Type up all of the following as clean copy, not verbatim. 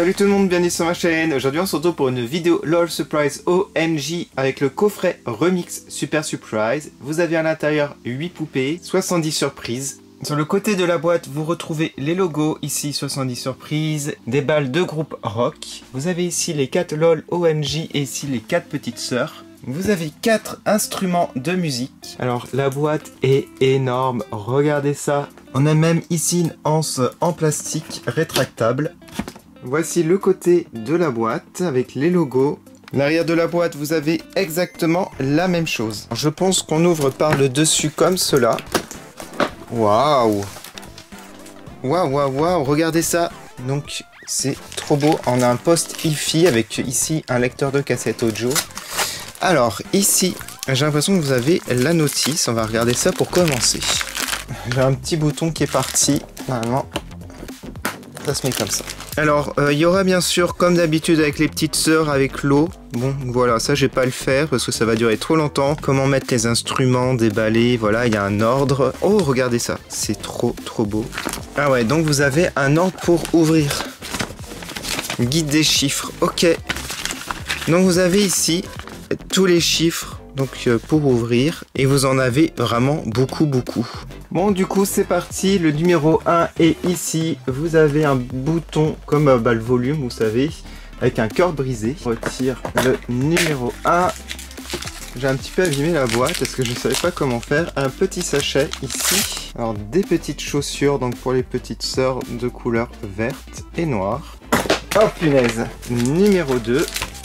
Salut tout le monde, bienvenue sur ma chaîne. Aujourd'hui on se retrouve pour une vidéo LOL Surprise OMG avec le coffret Remix Super Surprise. Vous avez à l'intérieur 8 poupées, 70 surprises. Sur le côté de la boîte, vous retrouvez les logos, ici 70 surprises, des balles de groupe rock. Vous avez ici les 4 LOL OMG et ici les 4 petites sœurs. Vous avez 4 instruments de musique. Alors la boîte est énorme, regardez ça. On a même ici une anse en plastique rétractable. Voici le côté de la boîte avec les logos. L'arrière de la boîte, vous avez exactement la même chose. Je pense qu'on ouvre par le dessus comme cela. Waouh! Waouh, waouh, waouh! Regardez ça! Donc, c'est trop beau. On a un post hi-fi avec ici un lecteur de cassette audio. Alors, ici, j'ai l'impression que vous avez la notice. On va regarder ça pour commencer. J'ai un petit bouton qui est parti. Normalement, ça se met comme ça. Alors, il y aura bien sûr, comme d'habitude avec les petites sœurs, avec l'eau. Bon, voilà, ça je vais pas le faire parce que ça va durer trop longtemps. Comment mettre les instruments, déballer, voilà, il y a un ordre. Oh, regardez ça, c'est trop beau. Ah ouais, donc vous avez un ordre pour ouvrir. Guide des chiffres, ok. Donc vous avez ici tous les chiffres. Donc pour ouvrir, et vous en avez vraiment beaucoup. Bon, du coup c'est parti, le numéro 1 est ici. Vous avez un bouton comme le volume, vous savez, avec un cœur brisé. Je retire le numéro 1. J'ai un petit peu abîmé la boîte parce que je ne savais pas comment faire. Un petit sachet ici. Alors des petites chaussures, donc pour les petites sœurs de couleur verte et noire. Oh punaise. Numéro 2.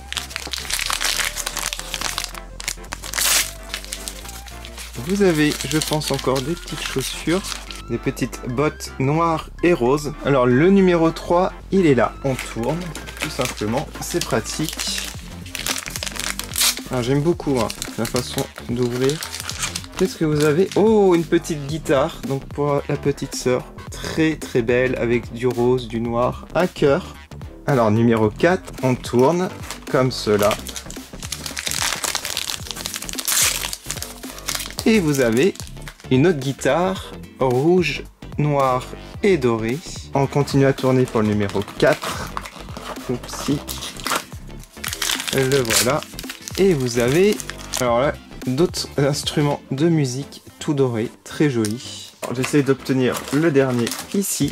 Vous avez, je pense, encore des petites chaussures, des petites bottes noires et roses. Alors le numéro 3, il est là. On tourne, tout simplement, c'est pratique. Alors j'aime beaucoup la façon d'ouvrir. Qu'est-ce que vous avez? Oh, une petite guitare, donc pour la petite sœur. Très belle, avec du rose, du noir, un cœur. Alors numéro 4, on tourne, comme cela. Et vous avez une autre guitare, rouge, noir et doré. On continue à tourner pour le numéro 4. Oupsie. Le voilà. Et vous avez, alors là, d'autres instruments de musique tout dorés, très jolis. J'essaie d'obtenir le dernier ici.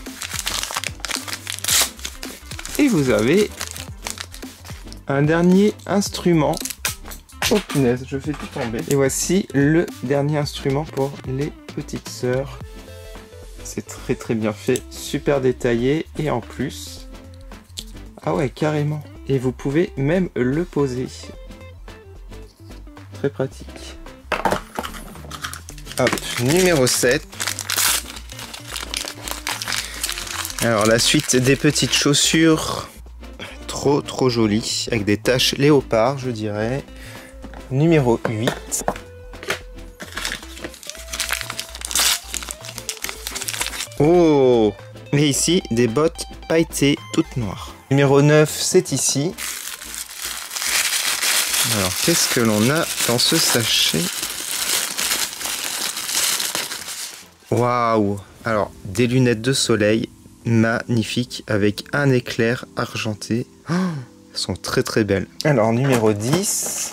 Et vous avez un dernier instrument. Oh punaise, je fais tout tomber. Et voici le dernier instrument pour les petites sœurs. C'est très bien fait, super détaillé et en plus... Ah ouais, carrément. Et vous pouvez même le poser. Très pratique. Hop, numéro 7. Alors la suite des petites chaussures. Trop jolies, avec des taches léopard, je dirais. Numéro 8. Oh! Et ici, des bottes pailletées toutes noires. Numéro 9, c'est ici. Alors, qu'est-ce que l'on a dans ce sachet? Waouh! Alors, des lunettes de soleil magnifiques avec un éclair argenté. Oh, elles sont très belles. Alors, numéro 10.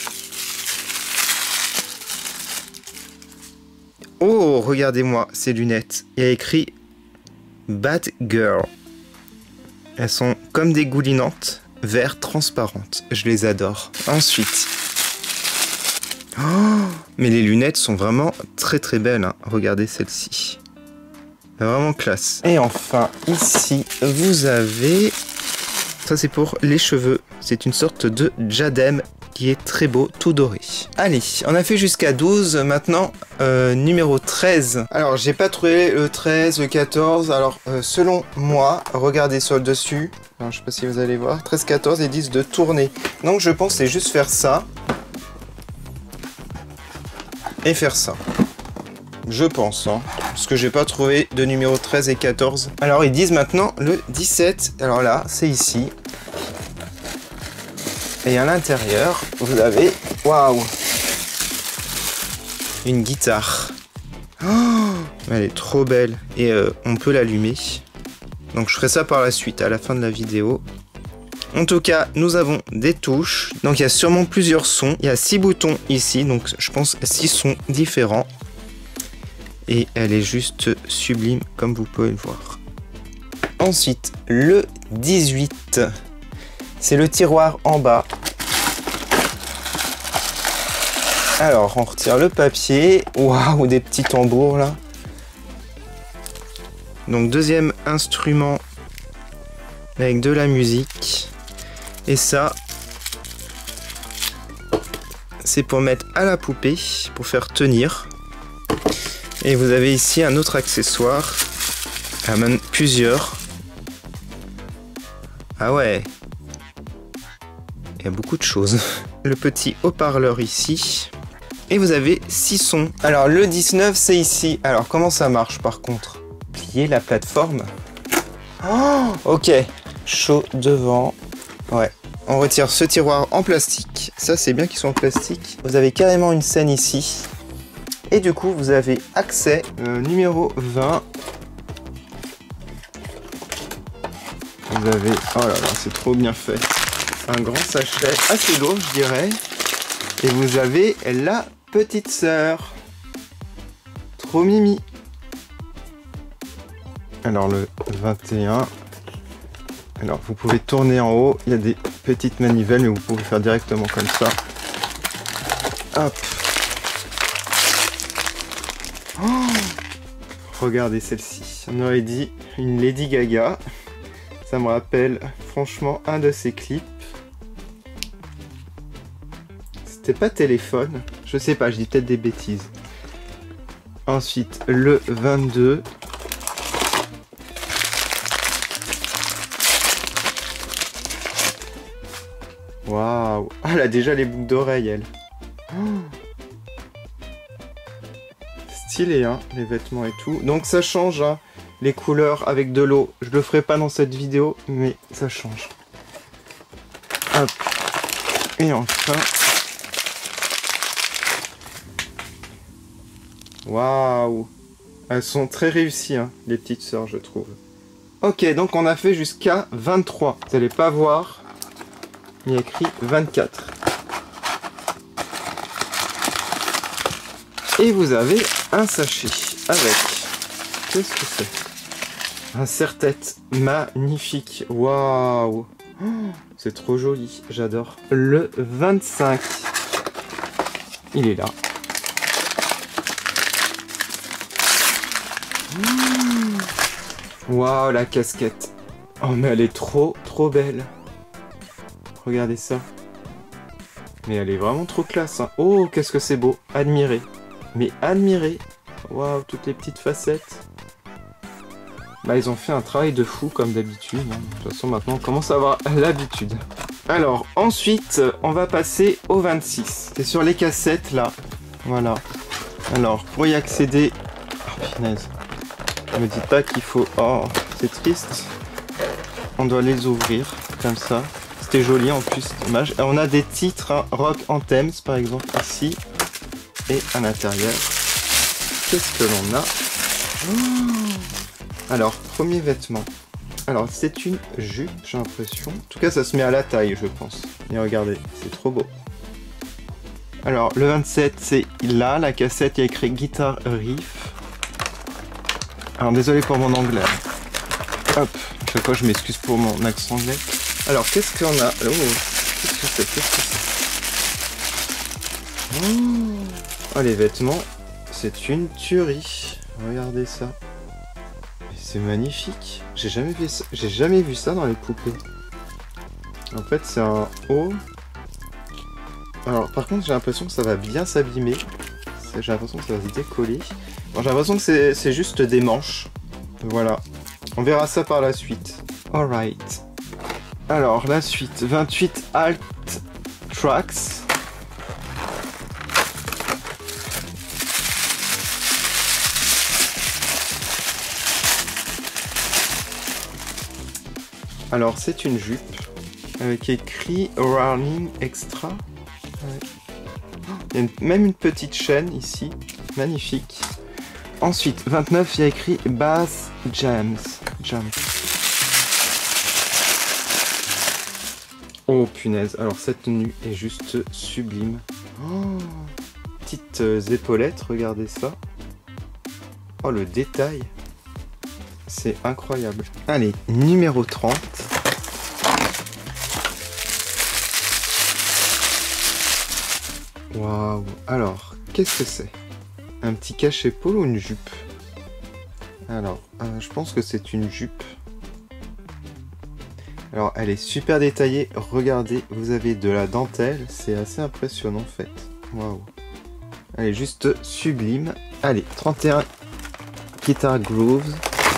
Oh, regardez-moi ces lunettes. Il y a écrit Bad Girl. Elles sont comme des goulinantes, vert transparentes. Je les adore. Ensuite. Oh, mais les lunettes sont vraiment très belles. Regardez celle-ci. Vraiment classe. Et enfin, ici, vous avez... Ça, c'est pour les cheveux. C'est une sorte de diadème qui est très beau, tout doré. Allez, on a fait jusqu'à 12, maintenant numéro 13. Alors, j'ai pas trouvé le 13, le 14, alors selon moi, regardez sur le dessus, alors, je sais pas si vous allez voir, 13, 14, ils disent de tourner. Donc je pense que c'est juste faire ça, et faire ça. Je pense, parce que j'ai pas trouvé de numéro 13 et 14. Alors, ils disent maintenant le 17, alors là, c'est ici. Et à l'intérieur, vous avez... Waouh! Une guitare. Oh, elle est trop belle. Et on peut l'allumer. Donc je ferai ça par la suite, à la fin de la vidéo. En tout cas, nous avons des touches. Donc il y a sûrement plusieurs sons. Il y a 6 boutons ici, donc je pense 6 sons différents. Et elle est juste sublime, comme vous pouvez le voir. Ensuite, le 18. C'est le tiroir en bas. Alors, on retire le papier. Waouh, des petits tambours là. Donc, deuxième instrument avec de la musique. Et ça, c'est pour mettre à la poupée, pour faire tenir. Et vous avez ici un autre accessoire. Ah, même plusieurs. Ah ouais. Il y a beaucoup de choses. Le petit haut-parleur ici. Et vous avez 6 sons. Alors le 19 c'est ici. Alors comment ça marche par contre? Plier la plateforme. Oh, ok. Chaud devant. Ouais. On retire ce tiroir en plastique. Ça c'est bien qu'ils sont en plastique. Vous avez carrément une scène ici. Et du coup vous avez accès numéro 20. Vous avez... Oh là là, c'est trop bien fait. Un grand sachet, assez lourd je dirais. Et vous avez la petite sœur. Trop mimi. Alors le 21. Alors vous pouvez tourner en haut. Il y a des petites manivelles, mais vous pouvez faire directement comme ça. Hop. Oh, regardez celle-ci. On aurait dit une Lady Gaga. Ça me rappelle franchement un de ses clips. C'était pas téléphone. Je sais pas, je dis peut-être des bêtises. Ensuite, le 22. Waouh. Ah, elle a déjà les boucles d'oreilles, elle. Oh. Stylé, hein, les vêtements et tout. Donc ça change, hein, les couleurs avec de l'eau. Je le ferai pas dans cette vidéo, mais ça change. Hop. Et enfin... Waouh! Elles sont très réussies, hein, les petites sœurs, je trouve. Ok, donc on a fait jusqu'à 23. Vous n'allez pas voir, il y a écrit 24. Et vous avez un sachet avec... Qu'est-ce que c'est? Un serre-tête magnifique. Waouh! Oh, c'est trop joli, j'adore. Le 25. Il est là. Waouh, la casquette. Oh, mais elle est trop belle. Regardez ça. Mais elle est vraiment trop classe, hein. Oh, qu'est-ce que c'est beau. Admirez. Mais admirez. Waouh, toutes les petites facettes. Bah, ils ont fait un travail de fou, comme d'habitude, hein. De toute façon, maintenant, on commence à avoir l'habitude. Alors, ensuite, on va passer au 26. C'est sur les cassettes, là. Voilà. Alors, pour y accéder... Oh, punaise. Ne me dites pas qu'il faut... Oh, c'est triste. On doit les ouvrir, comme ça. C'était joli en plus, dommage. On a des titres, hein, Rock Anthems, par exemple, ici. Et à l'intérieur, qu'est-ce que l'on a? Oh, alors, premier vêtement. Alors, c'est une jupe, j'ai l'impression. En tout cas, ça se met à la taille, je pense. Et regardez, c'est trop beau. Alors, le 27, c'est là, la cassette, il y a écrit Guitar Riff. Alors désolé pour mon anglais. Hop, chaque fois je m'excuse pour mon accent anglais. Alors qu'est-ce qu'on a? Oh, qu'est-ce que c'est? Qu'est-ce que c'est? Oh, les vêtements, c'est une tuerie. Regardez ça. C'est magnifique. J'ai jamais vu ça dans les poupées. En fait, c'est un haut. Alors par contre, j'ai l'impression que ça va bien s'abîmer. J'ai l'impression que ça va se décoller. Bon, j'ai l'impression que c'est juste des manches. Voilà. On verra ça par la suite. Alright. Alors, la suite. 28 Alt Tracks. Alors, c'est une jupe. Avec écrit Running Extra. Ouais. Il y a même une petite chaîne ici. Magnifique. Ensuite, 29, il y a écrit Bass Jams. Oh punaise, alors cette tenue est juste sublime. Oh, petites épaulettes, regardez ça. Oh le détail. C'est incroyable. Allez, numéro 30. Waouh. Alors, qu'est-ce que c'est? Un petit cache-épaule ou une jupe? Alors, je pense que c'est une jupe. Alors, elle est super détaillée. Regardez, vous avez de la dentelle. C'est assez impressionnant, en fait. Waouh. Elle est juste sublime. Allez, 31 Guitar Grooves.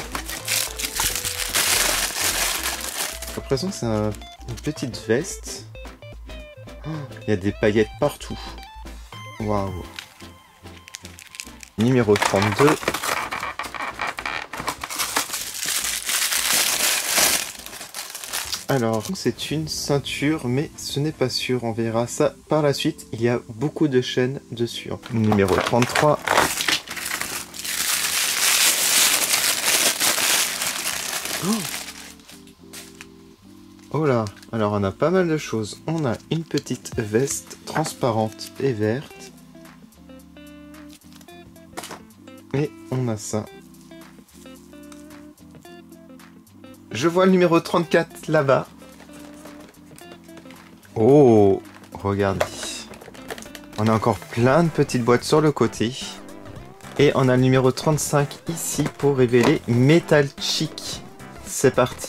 J'ai l'impression que c'est une petite veste. Oh, il y a des paillettes partout. Waouh. Numéro 32. Alors, c'est une ceinture, mais ce n'est pas sûr. On verra ça par la suite. Il y a beaucoup de chaînes dessus. Numéro 33. Oh là, alors on a pas mal de choses. On a une petite veste transparente et verte. Et on a ça. Je vois le numéro 34 là-bas. Oh, regardez. On a encore plein de petites boîtes sur le côté. Et on a le numéro 35 ici pour révéler Metal Chic. C'est parti.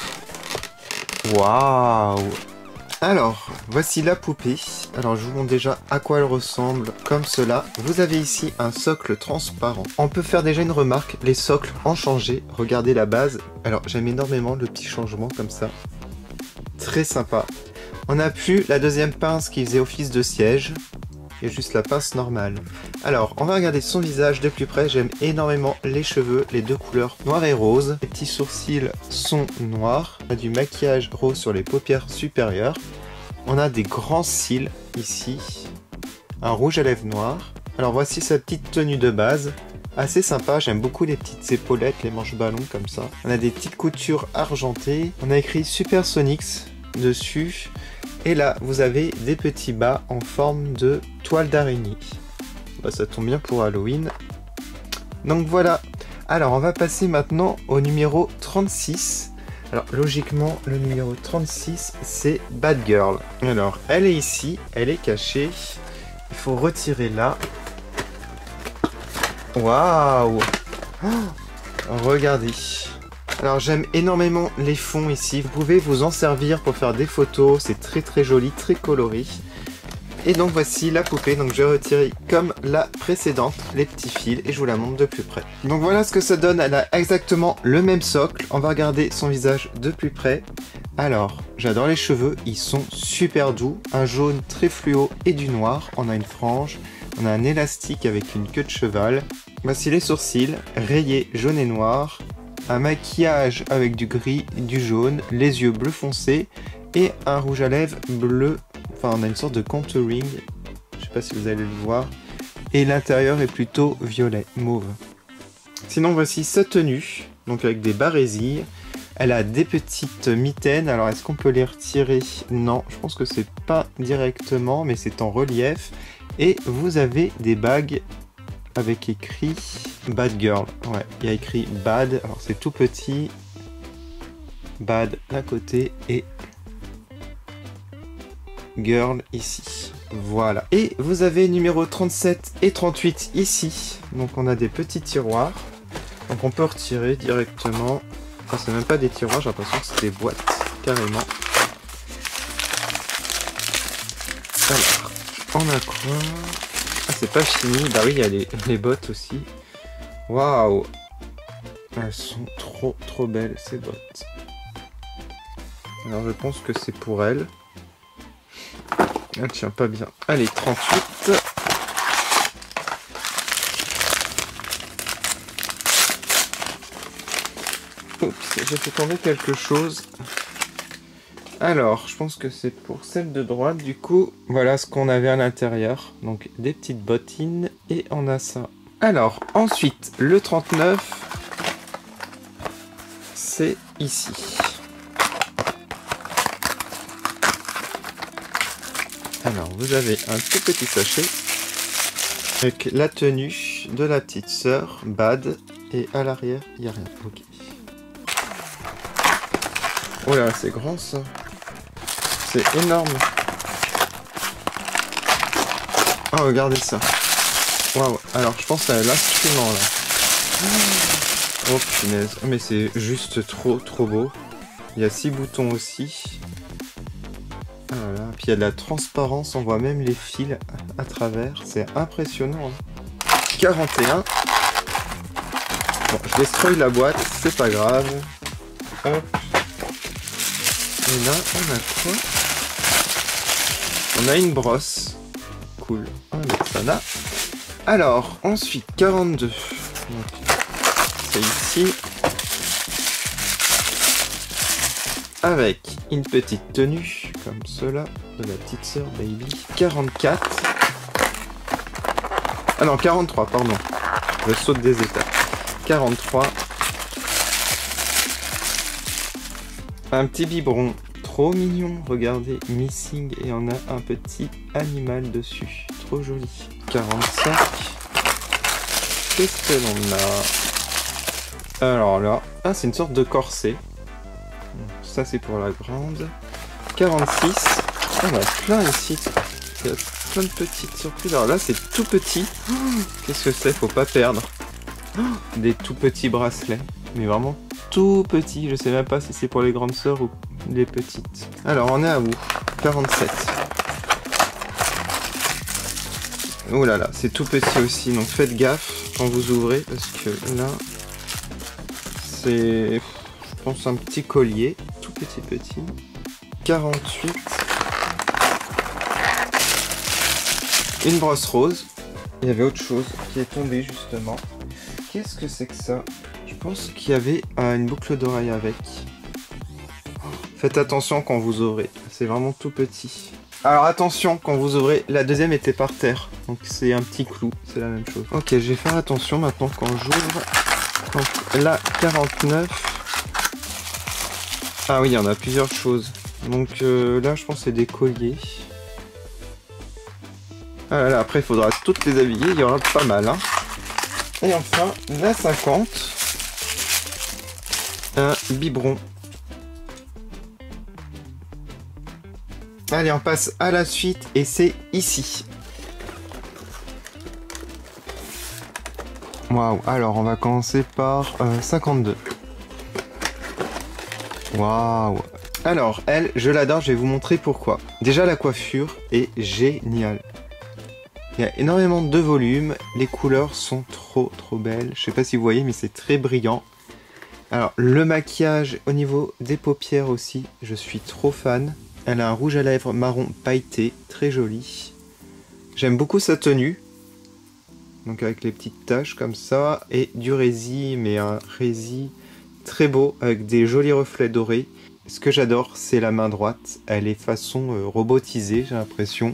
Waouh! Alors, voici la poupée. Alors, je vous montre déjà à quoi elle ressemble, comme cela. Vous avez ici un socle transparent. On peut faire déjà une remarque, les socles ont changé. Regardez la base. Alors, j'aime énormément le petit changement comme ça. Très sympa. On n'a plus la deuxième pince qui faisait office de siège. Il y a juste la pince normale. Alors, on va regarder son visage de plus près. J'aime énormément les cheveux, les deux couleurs noir et rose. Les petits sourcils sont noirs. On a du maquillage rose sur les paupières supérieures. On a des grands cils ici. Un rouge à lèvres noir. Alors voici sa petite tenue de base. Assez sympa, j'aime beaucoup les petites épaulettes, les manches ballons comme ça. On a des petites coutures argentées. On a écrit Supersonics dessus. Et là, vous avez des petits bas en forme de toile d'araignée. Bah, ça tombe bien pour Halloween. Donc voilà. Alors, on va passer maintenant au numéro 36. Alors, logiquement, le numéro 36, c'est Bad Girl. Alors, elle est ici, elle est cachée. Il faut retirer là. Waouh! Oh, regardez. Alors j'aime énormément les fonds ici, vous pouvez vous en servir pour faire des photos, c'est très très joli, très coloré. Et donc voici la poupée, donc je vais retirer comme la précédente les petits fils et je vous la montre de plus près. Donc voilà ce que ça donne, elle a exactement le même socle, on va regarder son visage de plus près. Alors, j'adore les cheveux, ils sont super doux, un jaune très fluo et du noir, on a une frange, on a un élastique avec une queue de cheval. Voici les sourcils, rayés jaune et noir. Un maquillage avec du gris, du jaune, les yeux bleu foncé et un rouge à lèvres bleu. Enfin, on a une sorte de contouring. Je sais pas si vous allez le voir. Et l'intérieur est plutôt violet, mauve. Sinon, voici sa tenue. Donc avec des barésilles. Elle a des petites mitaines. Alors, est-ce qu'on peut les retirer? Non, je pense que c'est pas directement, mais c'est en relief. Et vous avez des bagues avec écrit Bad Girl. Ouais, il y a écrit Bad. Alors c'est tout petit. Bad d'un côté et Girl ici. Voilà. Et vous avez numéro 37 et 38 ici. Donc on a des petits tiroirs. Donc on peut retirer directement. Enfin c'est même pas des tiroirs, j'ai l'impression que c'est des boîtes. Carrément. Alors, on a quoi? Ah, c'est pas fini. Bah oui, il y a les bottes aussi. Waouh! Elles sont trop belles, ces bottes. Alors, je pense que c'est pour elle. Elle tient pas bien. Allez, 38. Oups, j'ai fait tomber quelque chose. Alors, je pense que c'est pour celle de droite, du coup, voilà ce qu'on avait à l'intérieur. Donc, des petites bottines, et on a ça. Alors, ensuite, le 39, c'est ici. Alors, vous avez un tout petit sachet avec la tenue de la petite sœur, Bad, et à l'arrière, il n'y a rien. Ok. Oh là, c'est grand ça. C'est énorme. Oh, regardez ça. Waouh. Alors, je pense à l'instrument là. Oh punaise. Mais c'est juste trop beau. Il y a 6 boutons aussi. Voilà. Puis il y a de la transparence, on voit même les fils à travers. C'est impressionnant. Hein. 41. Bon, je destroy la boîte, c'est pas grave. Hop. Et là, on a quoi? On a une brosse. Cool. On va mettre ça là. Alors, ensuite, 42. C'est ici. Avec une petite tenue, comme cela, de la petite sœur Baby. 44. Ah non, 43, pardon. Je saute des étapes. 43. Un petit biberon. Trop mignon, regardez, missing, et on a un petit animal dessus. Trop joli. 45. Qu'est-ce que l'on a? Alors là, ah, c'est une sorte de corset. Ça, c'est pour la grande. 46. On a plein ici. Il y a plein de petites surprises. Alors là, c'est tout petit. Qu'est-ce que c'est? Faut pas perdre. Des tout petits bracelets. Mais vraiment tout petits. Je sais même pas si c'est pour les grandes sœurs ou les petites. Alors, on est à où? 47. Oh là là, c'est tout petit aussi. Donc faites gaffe quand vous ouvrez. Parce que là, c'est, je pense, un petit collier. Tout petit. 48. Une brosse rose. Il y avait autre chose qui est tombée justement. Qu'est-ce que c'est que ça? Je pense qu'il y avait une boucle d'oreille avec. Faites attention quand vous ouvrez. C'est vraiment tout petit. Alors attention quand vous ouvrez. La deuxième était par terre. Donc c'est un petit clou. C'est la même chose. Ok, je vais faire attention maintenant quand j'ouvre. Donc là, 49. Ah oui, il y en a plusieurs choses. Donc là, je pense que c'est des colliers. Ah là là, après, il faudra toutes les habiller. Il y en a pas mal. Hein. Et enfin, la 50. Un biberon. Allez, on passe à la suite. Et c'est ici. Waouh. Alors, on va commencer par 52. Waouh. Alors, elle, je l'adore, je vais vous montrer pourquoi. Déjà, la coiffure est géniale. Il y a énormément de volume, les couleurs sont trop belles. Je sais pas si vous voyez, mais c'est très brillant. Alors, le maquillage au niveau des paupières aussi, je suis trop fan. Elle a un rouge à lèvres marron pailleté, très joli. J'aime beaucoup sa tenue. Donc avec les petites taches comme ça, et du rési, mais un rési très beau, avec des jolis reflets dorés. Ce que j'adore, c'est la main droite. Elle est façon robotisée, j'ai l'impression.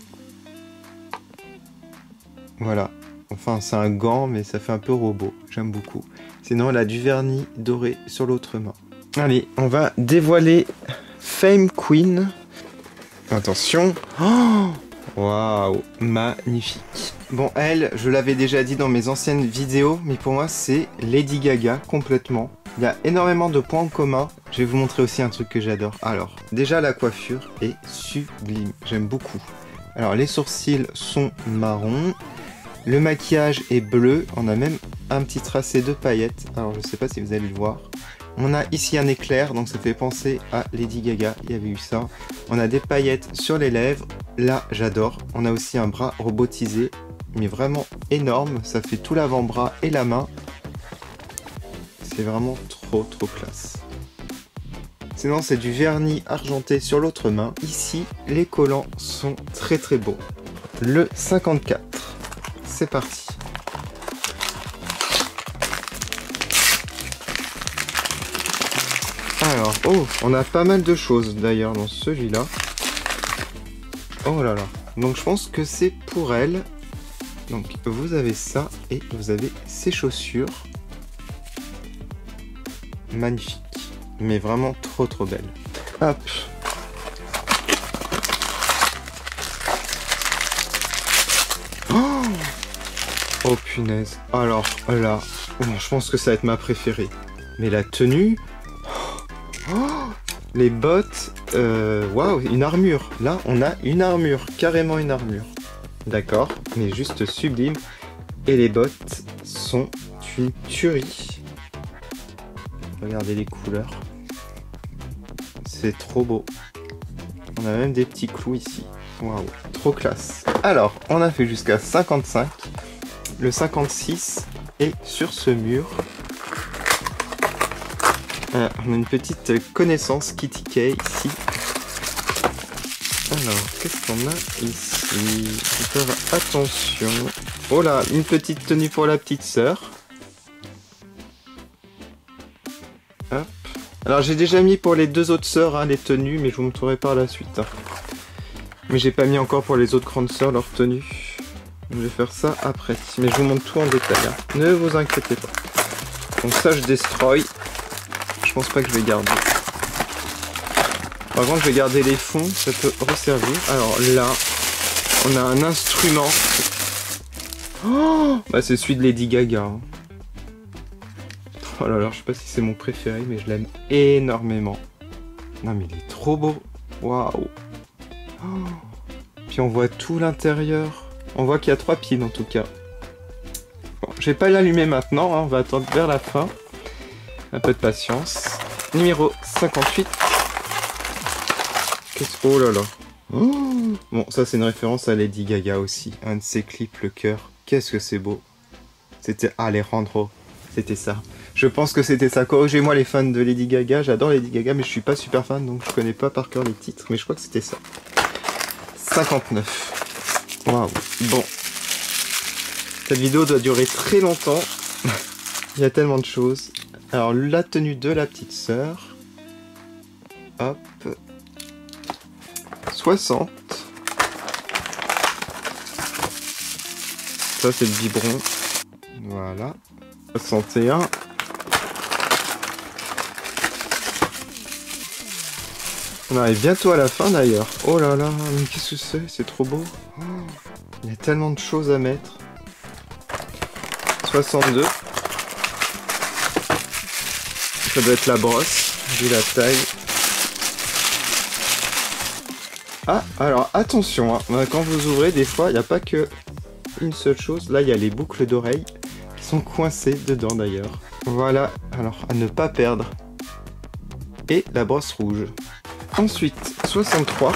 Voilà. Enfin, c'est un gant, mais ça fait un peu robot. J'aime beaucoup. Sinon, elle a du vernis doré sur l'autre main. Allez, on va dévoiler Fame Queen. Attention. Oh, waouh, magnifique. Bon, elle, je l'avais déjà dit dans mes anciennes vidéos, mais pour moi, c'est Lady Gaga complètement. Il y a énormément de points en commun. Je vais vous montrer aussi un truc que j'adore. Alors, déjà la coiffure est sublime. J'aime beaucoup. Alors, les sourcils sont marrons. Le maquillage est bleu. On a même un petit tracé de paillettes. Alors, je ne sais pas si vous allez le voir. On a ici un éclair, donc ça fait penser à Lady Gaga. Il y avait eu ça. On a des paillettes sur les lèvres. Là, j'adore. On a aussi un bras robotisé, mais vraiment énorme. Ça fait tout l'avant-bras et la main. C'est vraiment trop classe. Sinon, c'est du vernis argenté sur l'autre main. Ici, les collants sont très beaux. Le 54. C'est parti. Alors, oh, on a pas mal de choses d'ailleurs dans celui-là. Oh là là. Donc je pense que c'est pour elle. Donc vous avez ça et vous avez ces chaussures. Magnifique. Mais vraiment trop belle. Hop. Oh punaise. Alors là, je pense que ça va être ma préférée. Mais la tenue... Oh, les bottes... Waouh, une armure. Là, on a une armure. Carrément une armure. D'accord, mais juste sublime. Et les bottes sont une tuerie. Regardez les couleurs. C'est trop beau. On a même des petits clous ici. Waouh, trop classe. Alors, on a fait jusqu'à 55. Le 56 est sur ce mur. On a une petite connaissance Kitty K ici. Alors, qu'est-ce qu'on a ici? Il faut faire attention. Oh là, une petite tenue pour la petite sœur. Hop. Alors, j'ai déjà mis pour les deux autres sœurs hein, les tenues, mais je vous montrerai par la suite. Hein. Mais j'ai pas mis encore pour les autres grandes sœurs leurs tenues. Je vais faire ça après. Mais je vous montre tout en détail. Hein. Ne vous inquiétez pas. Donc ça, je destroy. Je pense pas que je vais garder. Par contre, je vais garder les fonds. Ça peut resservir. Alors là, on a un instrument. Oh bah, c'est celui de Lady Gaga. Hein. Oh là là, je sais pas si c'est mon préféré, mais je l'aime énormément. Non mais il est trop beau. Waouh. Oh. Puis on voit tout l'intérieur. On voit qu'il y a 3 piles en tout cas. Bon, je vais pas l'allumer maintenant, hein. On va attendre vers la fin. Un peu de patience. Numéro 58. Oh là là. Oh. Bon, ça c'est une référence à Lady Gaga aussi. Un de ses clips, le cœur. Qu'est-ce que c'est beau. C'était Alejandro. C'était ça. Je pense que c'était ça. Corrigez-moi les fans de Lady Gaga. J'adore Lady Gaga, mais je suis pas super fan, donc je connais pas par cœur les titres. Mais je crois que c'était ça. 59. Waouh. Bon. Cette vidéo doit durer très longtemps. Il y a tellement de choses. Alors, la tenue de la petite sœur. Hop. 60. Ça, c'est le biberon. Voilà. 61. On arrive bientôt à la fin d'ailleurs. Oh là là, mais qu'est-ce que c'est? C'est trop beau. Oh, il y a tellement de choses à mettre. 62. Ça doit être la brosse, vu la taille. Ah, alors attention, hein. Quand vous ouvrez, des fois, il n'y a pas que une seule chose. Là, il y a les boucles d'oreilles qui sont coincées dedans d'ailleurs. Voilà, alors à ne pas perdre. Et la brosse rouge. Ensuite, 63.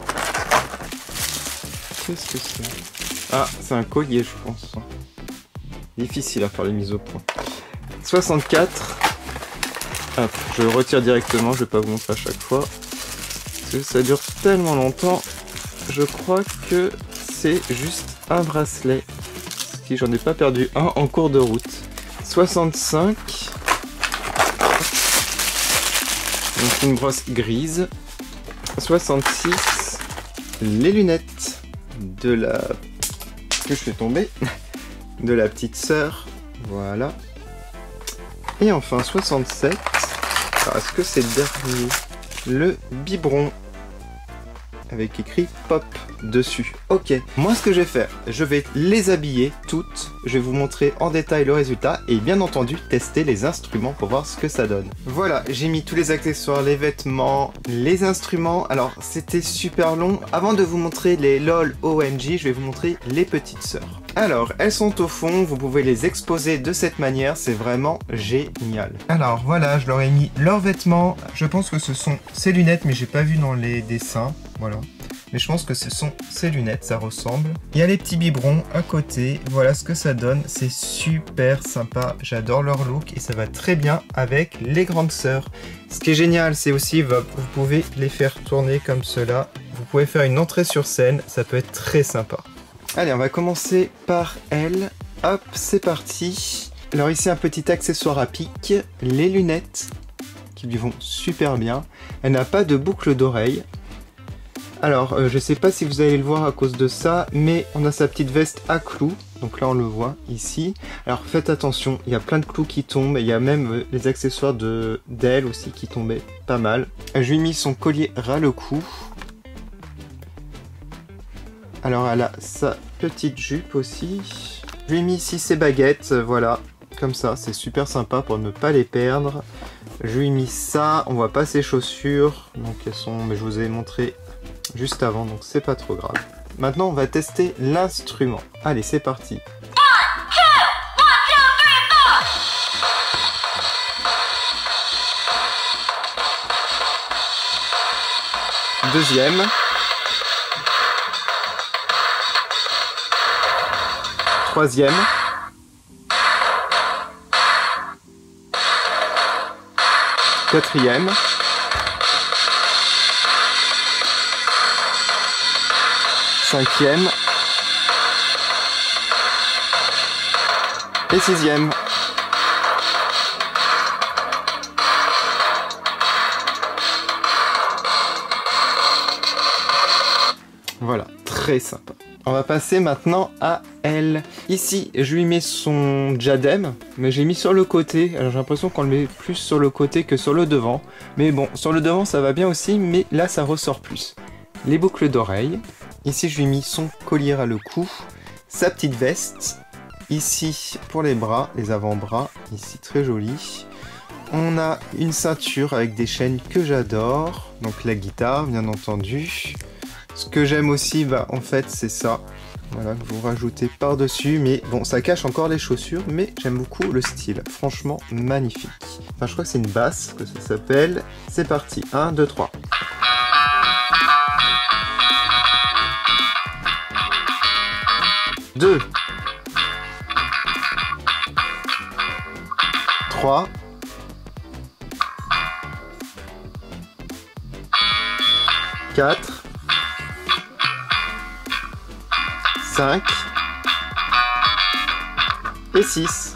Qu'est-ce que c'est? Ah, c'est un collier, je pense. Difficile à faire les mises au point. 64. Hop, je le retire directement, je vais pas vous montrer à chaque fois. Parce que ça dure tellement longtemps. Je crois que c'est juste un bracelet. Si j'en ai pas perdu un en cours de route. 65. Donc une brosse grise. 66. Les lunettes de la... que je fais tomber. De la petite sœur. Voilà. Et enfin 67. Alors, est-ce que c'est le dernier? Le biberon. Avec écrit pop dessus. Ok, moi ce que je vais faire, je vais les habiller toutes, je vais vous montrer en détail le résultat et bien entendu tester les instruments pour voir ce que ça donne. Voilà, j'ai mis tous les accessoires, les vêtements, les instruments. Alors c'était super long. Avant de vous montrer les LOL OMG, je vais vous montrer les petites sœurs. Alors, elles sont au fond, vous pouvez les exposer de cette manière, c'est vraiment génial. Alors voilà, je leur ai mis leurs vêtements, je pense que ce sont ces lunettes, mais j'ai pas vu dans les dessins, voilà. Mais je pense que ce sont ces lunettes, ça ressemble. Il y a les petits biberons à côté, voilà ce que ça donne, c'est super sympa, j'adore leur look et ça va très bien avec les grandes sœurs. Ce qui est génial, c'est aussi, vous pouvez les faire tourner comme cela, vous pouvez faire une entrée sur scène, ça peut être très sympa. Allez, on va commencer par elle. Hop, c'est parti. Alors ici, un petit accessoire à pic. Les lunettes qui lui vont super bien. Elle n'a pas de boucle d'oreille. Alors, je sais pas si vous allez le voir à cause de ça, mais on a sa petite veste à clous. Donc là, on le voit ici. Alors faites attention, il y a plein de clous qui tombent. Il y a même les accessoires d'elle aussi qui tombaient pas mal. Je lui ai mis son collier ras le cou. Alors elle a sa petite jupe aussi. Je lui ai mis ici ses baguettes, voilà, comme ça, c'est super sympa pour ne pas les perdre. Je lui ai mis ça, on voit pas ses chaussures, donc elles sont, mais je vous ai montré juste avant, donc c'est pas trop grave. Maintenant, on va tester l'instrument. Allez, c'est parti. Deuxième. Troisième. Quatrième. Cinquième. Et sixième. Voilà, très sympa. On va passer maintenant à elle. Ici, je lui mets son diadème, mais j'ai mis sur le côté. Alors j'ai l'impression qu'on le met plus sur le côté que sur le devant. Mais bon, sur le devant ça va bien aussi, mais là ça ressort plus. Les boucles d'oreilles. Ici, je lui ai mis son collier à le cou, sa petite veste. Ici, pour les bras, les avant-bras, ici très joli. On a une ceinture avec des chaînes que j'adore. Donc la guitare, bien entendu. Ce que j'aime aussi, bah, en fait, c'est ça. Voilà, que vous rajoutez par-dessus. Mais bon, ça cache encore les chaussures, mais j'aime beaucoup le style. Franchement, magnifique. Enfin, je crois que c'est une basse que ça s'appelle. C'est parti. 1, 2, 3. 2. 3. 4. 5 et 6.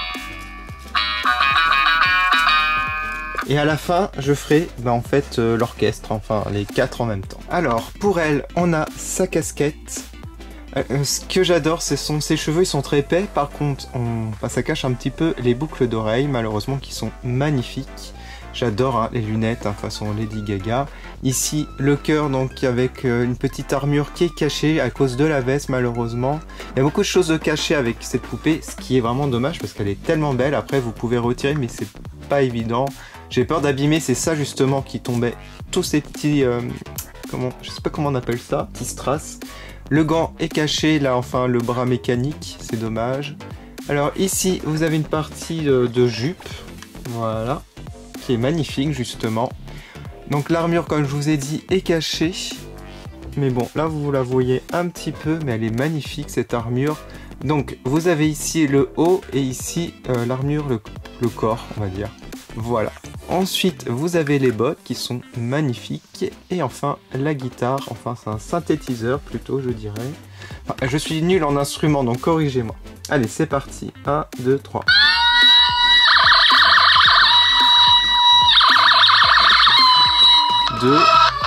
Et à la fin, je ferai en fait l'orchestre, enfin les 4 en même temps. Alors, pour elle, on a sa casquette. Ce que j'adore, ce sont ses cheveux, ils sont très épais. Par contre, ça cache un petit peu les boucles d'oreilles, malheureusement, qui sont magnifiques. J'adore les lunettes, façon Lady Gaga. Ici, le cœur, donc avec une petite armure qui est cachée à cause de la veste, malheureusement. Il y a beaucoup de choses cachées avec cette poupée, ce qui est vraiment dommage parce qu'elle est tellement belle. Après, vous pouvez retirer, mais c'est pas évident. J'ai peur d'abîmer, c'est ça justement qui tombait. Tous ces petits... je sais pas comment on appelle ça, petits strass. Le gant est caché, là, enfin, le bras mécanique, c'est dommage. Alors ici, vous avez une partie de jupe, voilà, qui est magnifique, justement. Donc l'armure, comme je vous ai dit, est cachée. Mais bon, là, vous la voyez un petit peu, mais elle est magnifique, cette armure. Donc, vous avez ici le haut et ici l'armure, le corps, on va dire. Voilà. Ensuite, vous avez les bottes qui sont magnifiques. Et enfin, la guitare. Enfin, c'est un synthétiseur plutôt, je dirais. Enfin, je suis nul en instrument, donc corrigez-moi. Allez, c'est parti. 1, 2, 3. 2.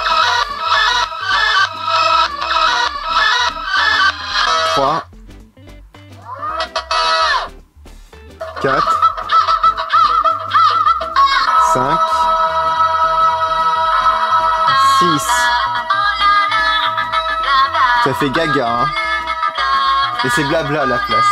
3. 4. 5, 6. Ça fait gaga, hein. Et c'est blabla à la place.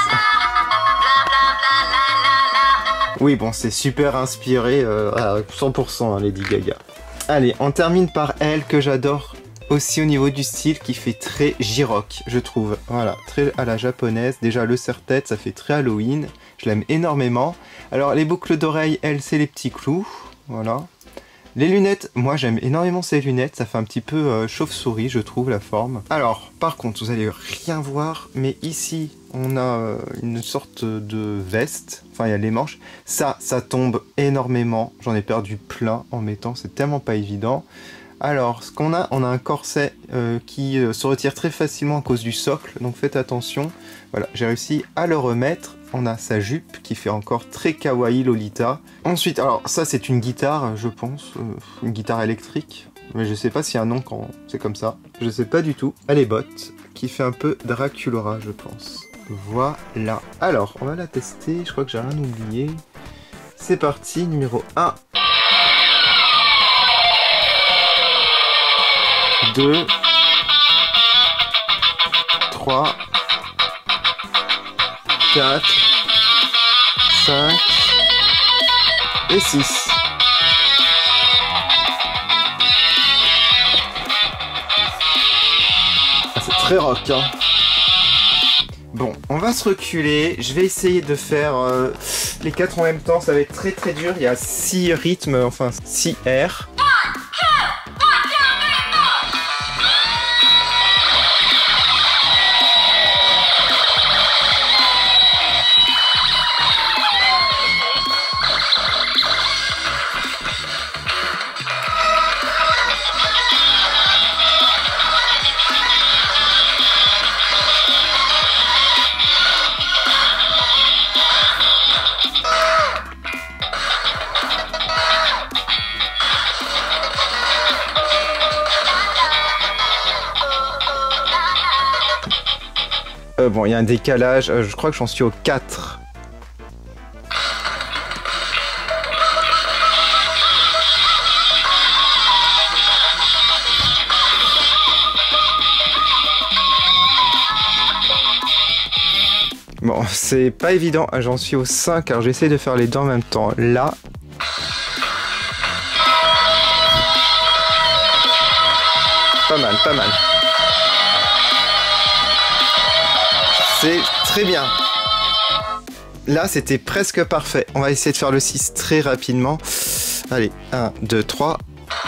Oui, bon, c'est super inspiré à 100%, hein, Lady Gaga. Allez, on termine par elle, que j'adore aussi au niveau du style, qui fait très J-rock, je trouve. Voilà, très à la japonaise. Déjà, le serre-tête, ça fait très Halloween. Je l'aime énormément. Alors, les boucles d'oreilles, elle, c'est les petits clous. Voilà. Les lunettes, moi j'aime énormément ces lunettes, ça fait un petit peu chauve-souris, je trouve, la forme. Alors, par contre, vous allez rien voir, mais ici, on a une sorte de veste, enfin il y a les manches. Ça tombe énormément, j'en ai perdu plein en mettant, c'est tellement pas évident. Alors, ce qu'on a, on a un corset qui se retire très facilement à cause du socle, donc faites attention. Voilà, j'ai réussi à le remettre. On a sa jupe qui fait encore très kawaii Lolita. Ensuite, alors ça c'est une guitare, je pense, une guitare électrique. Mais je sais pas s'il y a un nom quand c'est comme ça. Je sais pas du tout. Elle est botte, qui fait un peu Draculaura, je pense. Voilà. Alors, on va la tester, je crois que j'ai rien oublié. C'est parti, numéro 1. 2. 3. 4, 5 et 6. Ah, c'est très rock, hein. Bon, on va se reculer. Je vais essayer de faire les 4 en même temps. Ça va être très très dur. Il y a 6 rythmes, enfin 6 airs. Bon, il y a un décalage, je crois que j'en suis au 4. Bon, c'est pas évident, j'en suis au 5, alors j'essaie de faire les deux en même temps. Là. Pas mal, pas mal. C'est très bien. Là, c'était presque parfait. On va essayer de faire le 6 très rapidement. Allez, 1, 2, 3.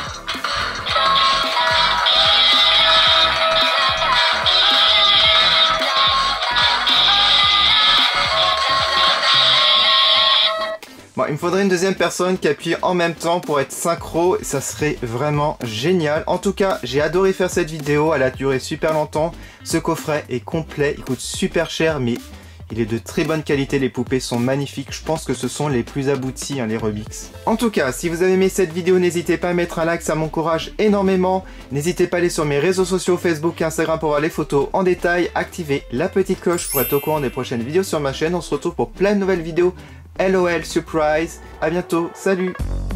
Bon, il me faudrait une deuxième personne qui appuie en même temps pour être synchro. Ça serait vraiment génial. En tout cas, j'ai adoré faire cette vidéo. Elle a duré super longtemps. Ce coffret est complet. Il coûte super cher, mais il est de très bonne qualité. Les poupées sont magnifiques. Je pense que ce sont les plus aboutis, hein, les Rubik's. En tout cas, si vous avez aimé cette vidéo, n'hésitez pas à mettre un like. Ça m'encourage énormément. N'hésitez pas à aller sur mes réseaux sociaux, Facebook et Instagram pour voir les photos en détail. Activez la petite cloche pour être au courant des prochaines vidéos sur ma chaîne. On se retrouve pour plein de nouvelles vidéos. LOL Surprise, à bientôt, salut!